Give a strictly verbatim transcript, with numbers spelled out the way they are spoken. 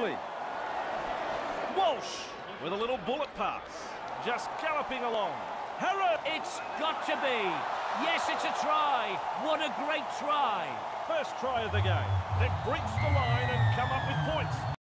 quickly. Walsh with a little bullet pass. Just galloping along. Harrow! It's got to be. Yes, it's a try. What a great try. First try of the game. They've breached the line and come up with points.